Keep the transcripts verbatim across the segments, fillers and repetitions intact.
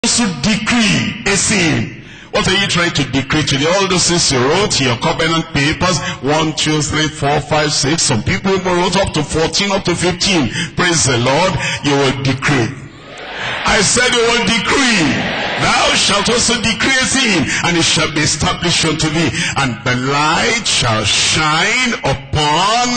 to decree a sin. What are you trying to decree today? All those things you wrote, your covenant papers, one, two, three, four, five, six. Some people even wrote up to fourteen, up to fifteen. Praise the Lord, you will decree. I said you will decree. Thou shalt also decree a thing, and it shall be established unto thee, and the light shall shine upon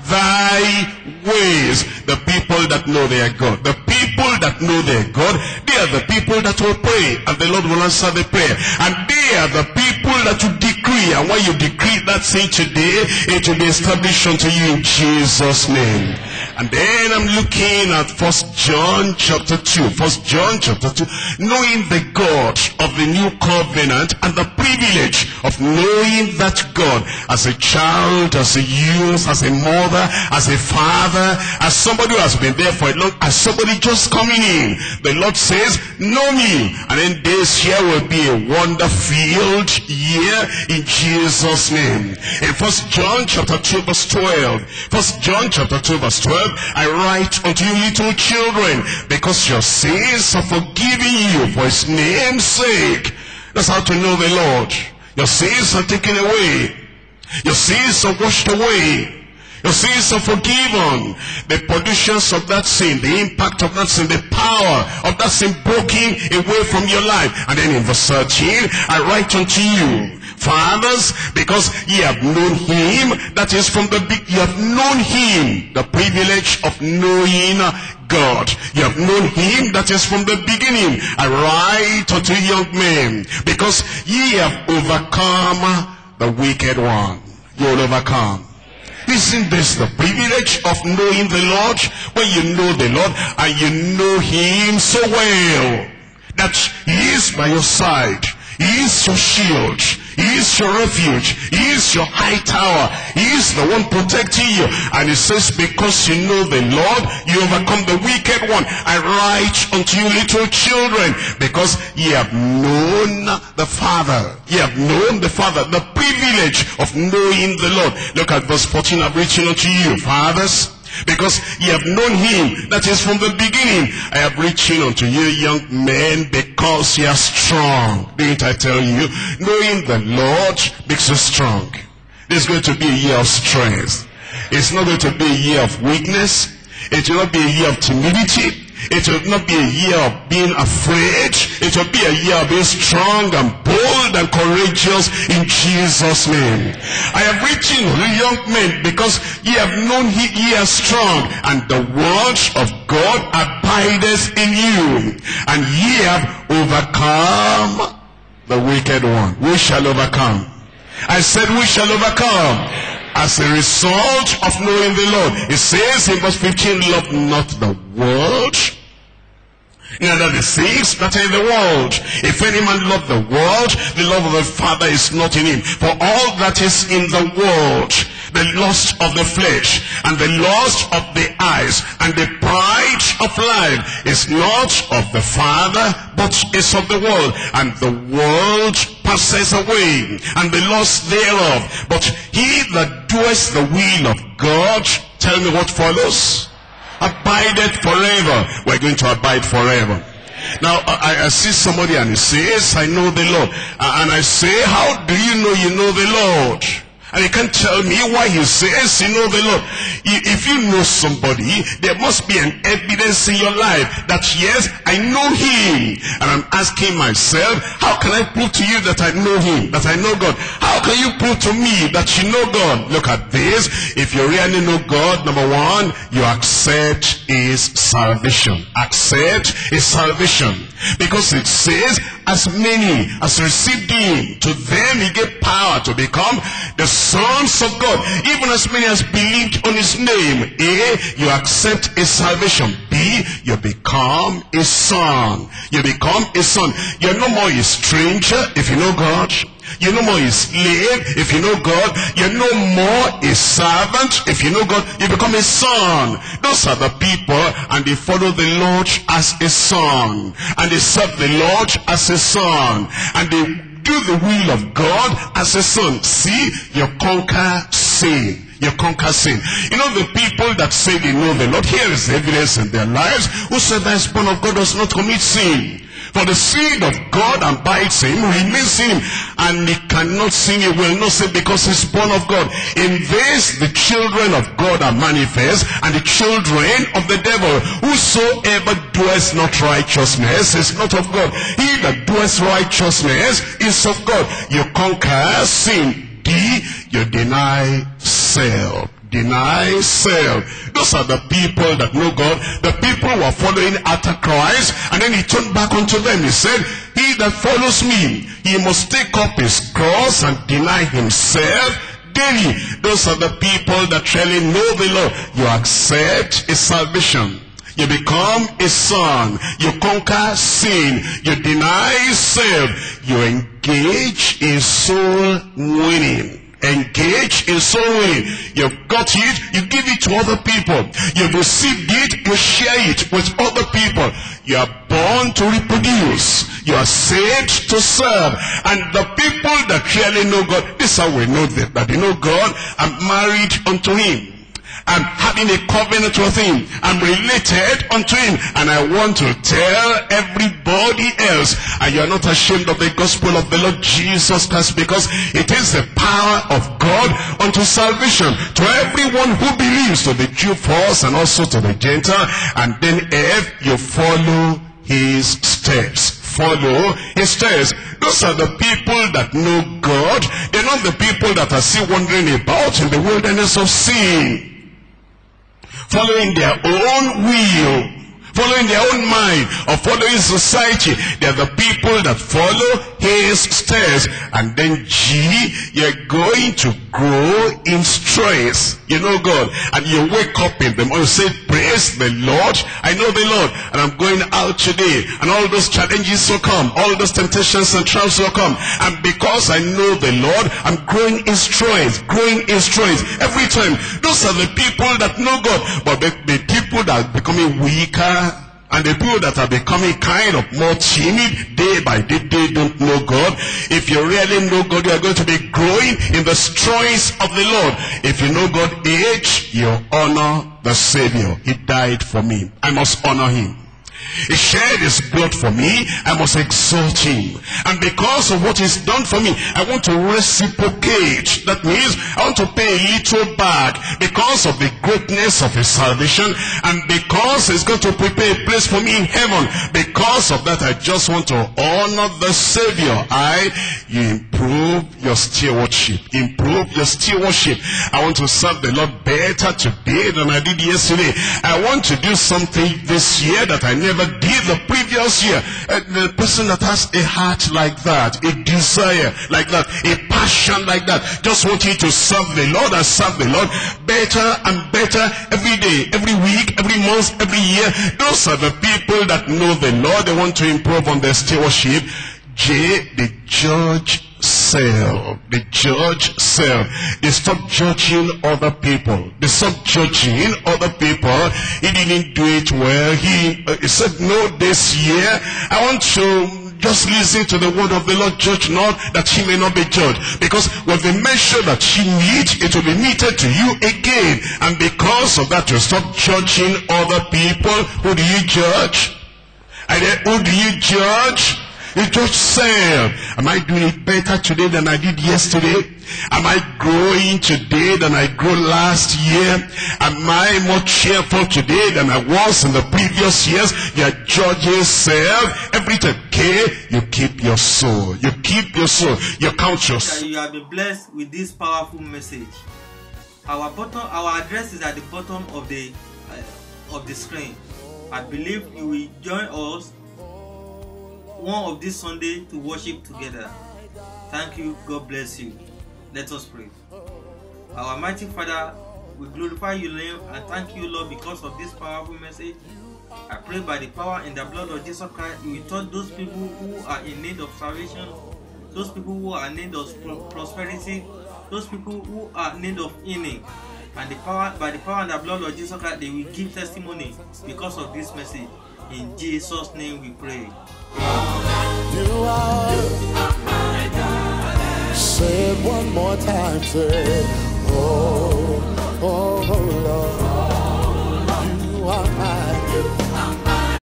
thy ways. The people that know their God, the people that know their God, they are the people that will pray, and the Lord will answer the prayer. And they are the people that will decree, and when you decree that thing today, it will be established unto you in Jesus' name. And then I'm looking at First John chapter two. First John chapter two. Knowing the God of the new covenant and the privilege of knowing that God as a child, as a youth, as a mother, as a father, as somebody who has been there for a long, as somebody just coming in. The Lord says, know me. And then this year will be a wonder-filled year in Jesus' name. In First John chapter two verse twelve. First John chapter two verse twelve. I write unto you little children, because your sins are forgiven you for his name's sake. That's how to know the Lord. Your sins are taken away. Your sins are washed away. Your sins are forgiven. The pollutions of that sin, the impact of that sin, the power of that sin broken away from your life. And then in verse thirteen, I write unto you, fathers, because ye have known him that is from the big, you have known him, the privilege of knowing God. You have known him that is from the beginning. I write unto young men, because ye have overcome the wicked one. You will overcome. Isn't this the privilege of knowing the Lord? When you know the Lord and you know him so well that he is by your side, he is your shield, he is your refuge, he is your high tower, he is the one protecting you. And it says, because you know the Lord, you overcome the wicked one. I write unto you little children, because ye have known the Father. Ye have known the Father, the privilege of knowing the Lord. Look at verse fourteen, I'm reaching unto you, fathers, because ye have known him that is from the beginning. I have reaching unto you, young men, because ye are strong. Didn't I tell you? Knowing the Lord makes you strong. This is going to be a year of strength. It's not going to be a year of weakness. It will not be a year of timidity. It will not be a year of being afraid. It will be a year of being strong and bold and courageous in Jesus' name. I have written to young men, because ye have known he, ye are strong, and the word of God abideth in you, and ye have overcome the wicked one. We shall overcome. I said we shall overcome. As a result of knowing the Lord. It says in verse fifteen, love not the world, neither the things that are in the world. If any man love the world, the love of the Father is not in him. For all that is in the world, the lust of the flesh, and the lust of the eyes, and the pride of life, is not of the Father, but is of the world. And the world passes away, and the lust thereof. But he that doeth the will of God, tell me what follows? Abideth forever. We're going to abide forever. Now, I, I see somebody and he says, I know the Lord. And I say, how do you know you know the Lord? And you can't tell me why he says you know the Lord. If you know somebody, there must be an evidence in your life that yes, I know him. And I'm asking myself, how can I prove to you that I know him, that I know God? How can you prove to me that you know God? Look at this. If you really know God, number one, you accept his salvation. Accept his salvation. Because it says, as many as received him, to them he gave power to become the sons of God, even as many as believed on his name. A, you accept his salvation. B, you become a son. You become a son. You're no more a stranger if you know God. You're no more a slave if you know God. You're no more a servant if you know God. You become a son. Those are the people, and they follow the Lord as a son, and they serve the Lord as a son, and they do the will of God as a son. See, you conquer sin. You conquer sin. You know, the people that say they know the Lord, here is the evidence in their lives. Whosoever is born of God does not commit sin. For the seed of God abides in him, remains in him, and he cannot sin, he will not sin, because he's born of God. In this, the children of God are manifest, and the children of the devil. Whosoever doeth not righteousness is not of God. He that doeth righteousness is of God. You conquer sin. D, you deny self. Deny self. Those are the people that know God. The people who are following after Christ, and then he turned back unto them. He said, he that follows me, he must take up his cross and deny himself daily. Those are the people that really know the Lord. You accept his salvation. You become a son. You conquer sin. You deny self. You engage in soul winning. Engage in soul winning. You've got it, you give it to other people. You've received it, you share it with other people. You are born to reproduce. You are saved to serve. And the people that really know God, this is how we know that, that they know God. I'm married unto him. I'm having a covenant with him. I'm related unto him. And I want to tell everybody else. And you're not ashamed of the gospel of the Lord Jesus Christ, because it is the power of God unto salvation to everyone who believes, to the Jew first and also to the Gentile. And then if you follow his steps. Follow his steps. Those are the people that know God. They're not the people that are still wandering about in the wilderness of sin, following their own will, following their own mind, or following society. They're the people that follow his steps. And then G, you're going to grow in strength. You know God, and you wake up in the morning, you say, praise the Lord. I know the Lord, and I'm going out today, and all those challenges will come, all those temptations and trials will come, and because I know the Lord, I'm growing in strength, growing in strength every time. Those are the people that know God. But the, the people that are becoming weaker, and the people that are becoming kind of more timid day by day, they don't know God. If you really know God, you are going to be growing in the strength of the Lord. If you know God, age, you honor the Savior. He died for me. I must honor him. He shed his blood for me. I must exalt him. And because of what he's done for me, I want to reciprocate. That means I want to pay a little back because of the greatness of his salvation, and because he's going to prepare a place for me in heaven. Because of that, I just want to honor the Savior. I, you improve your stewardship. Improve your stewardship. I want to serve the Lord better today than I did yesterday. I want to do something this year that I never did the previous year. Uh, the person that has a heart like that, a desire like that, a passion like that, just wanting to serve the Lord and serve the Lord better and better every day, every week, every month, every year. Those are the people that know the Lord. They want to improve on their stewardship. J, the judge self. The judge self. They stop judging other people. They stop judging other people. He didn't do it well. He, uh, he said, no, this year I want to just listen to the word of the Lord. Judge not, that he may not be judged. Because with the measure that you meet, it will be meted to you again. And because of that, you stop judging other people. Who do you judge? And then who do you judge? You judge self. Am I doing it better today than I did yesterday? Am I growing today than I grew last year? Am I more cheerful today than I was in the previous years? You are judging self every time. Okay, you keep your soul. You keep your soul. You count your soul. You have been blessed with this powerful message. Our bottom, our address is at the bottom of the uh, of the screen. I believe you will join us one of this Sunday to worship together. Thank you. God bless you. Let us pray. Our mighty Father, we glorify your name and thank you, Lord, because of this powerful message. I pray by the power and the blood of Jesus Christ, you will touch those people who are in need of salvation, those people who are in need of prosperity, those people who are in need of healing. And the power, by the power and the blood of Jesus Christ, they will give testimony because of this message. In Jesus' name we pray. You are, you are my God. Say it one more time. Say, oh, oh, oh, Lord.